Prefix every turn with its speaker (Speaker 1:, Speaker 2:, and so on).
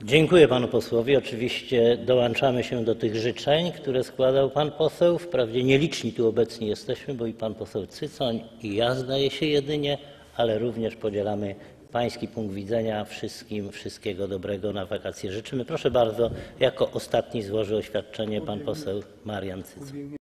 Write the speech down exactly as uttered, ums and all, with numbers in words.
Speaker 1: Dziękuję panu posłowi. Oczywiście dołączamy się do tych życzeń, które składał pan poseł. Wprawdzie nieliczni tu obecni jesteśmy, bo i pan poseł Cycoń, i ja zdaje się jedynie, ale również podzielamy pański punkt widzenia. Wszystkim wszystkiego dobrego na wakacje życzymy. Proszę bardzo, jako ostatni złoży oświadczenie pan poseł Marian Cycoń.